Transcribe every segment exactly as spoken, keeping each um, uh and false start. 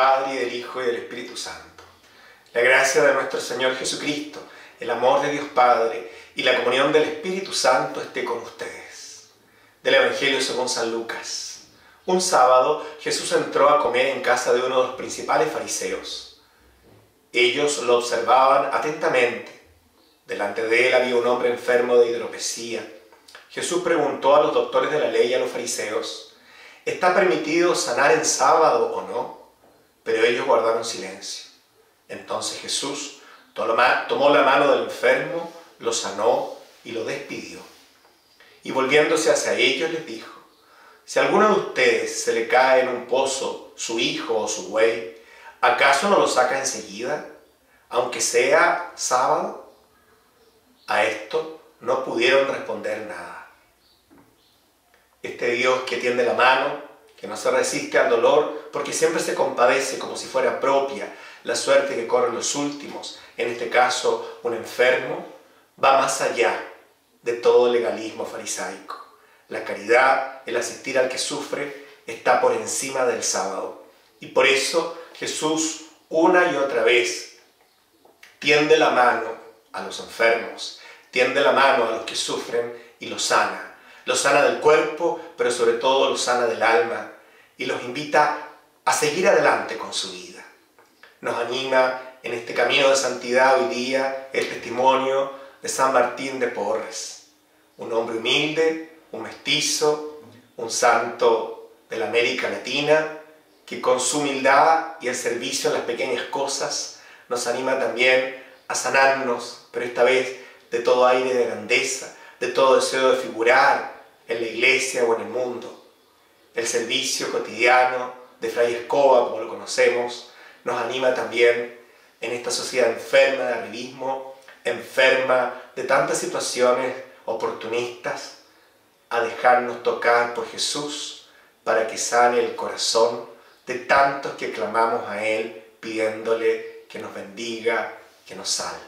Padre, y del Hijo, y del Espíritu Santo. La gracia de nuestro Señor Jesucristo, el amor de Dios Padre y la comunión del Espíritu Santo esté con ustedes. Del Evangelio según San Lucas. Un sábado Jesús entró a comer en casa de uno de los principales fariseos. Ellos lo observaban atentamente. Delante de él había un hombre enfermo de hidropesía. Jesús preguntó a los doctores de la ley y a los fariseos: ¿está permitido sanar en sábado o no? Pero ellos guardaron silencio. Entonces Jesús tomó la mano del enfermo, lo sanó y lo despidió. Y volviéndose hacia ellos les dijo: si a alguno de ustedes se le cae en un pozo su hijo o su buey, ¿acaso no lo saca enseguida, aunque sea sábado? A esto no pudieron responder nada. Este Dios que tiende la mano, que no se resiste al dolor, porque siempre se compadece como si fuera propia la suerte que corren los últimos, en este caso un enfermo, va más allá de todo legalismo farisaico. La caridad, el asistir al que sufre, está por encima del sábado. Y por eso Jesús una y otra vez tiende la mano a los enfermos, tiende la mano a los que sufren y los sana. Los sana del cuerpo, pero sobre todo los sana del alma, y los invita a seguir adelante con su vida. Nos anima en este camino de santidad hoy día el testimonio de San Martín de Porres, un hombre humilde, un mestizo, un santo de la América Latina, que con su humildad y el servicio en las pequeñas cosas nos anima también a sanarnos, pero esta vez de todo aire de grandeza, de todo deseo de figurar en la iglesia o en el mundo. El servicio cotidiano de Fray Escoba, como lo conocemos, nos anima también en esta sociedad enferma de arribismo, enferma de tantas situaciones oportunistas, a dejarnos tocar por Jesús para que sane el corazón de tantos que clamamos a Él pidiéndole que nos bendiga, que nos salve.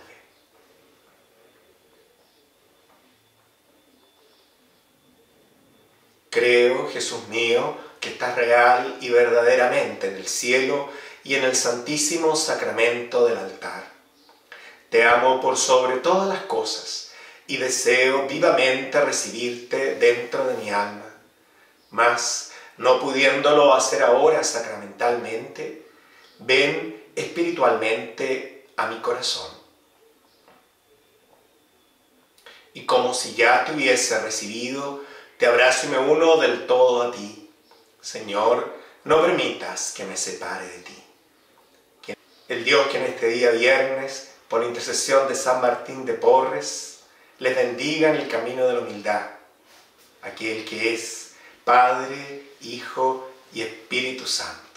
Creo, Jesús mío, que estás real y verdaderamente en el cielo y en el santísimo sacramento del altar. Te amo por sobre todas las cosas y deseo vivamente recibirte dentro de mi alma. Mas, no pudiéndolo hacer ahora sacramentalmente, ven espiritualmente a mi corazón. Y como si ya te hubiese recibido, te abrazo y me uno del todo a ti. Señor, no permitas que me separe de ti. Que el Dios que en este día viernes, por intercesión de San Martín de Porres, les bendiga en el camino de la humildad, aquel que es Padre, Hijo y Espíritu Santo.